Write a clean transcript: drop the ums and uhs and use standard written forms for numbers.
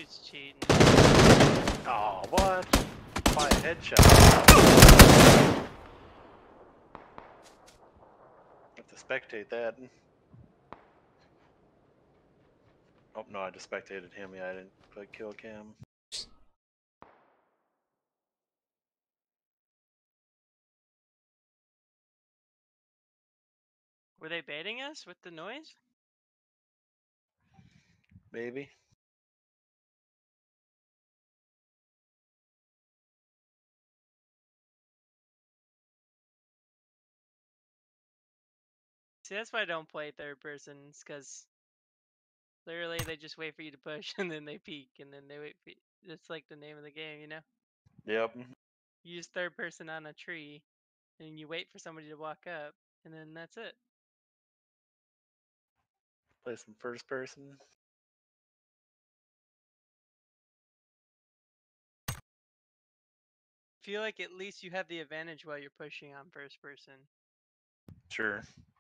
he's cheating. Oh, what? By a headshot. Have to spectate that. Oh, no, I just spectated him. Yeah, I didn't click kill cam. Were they baiting us with the noise? Maybe. See, that's why I don't play third persons, because literally they just wait for you to push and then they peek and then they wait for you. It's like the name of the game, you know? Yep. You use third person on a tree and you wait for somebody to walk up and then that's it. Play some first person. I feel like at least you have the advantage while you're pushing on first person. Sure.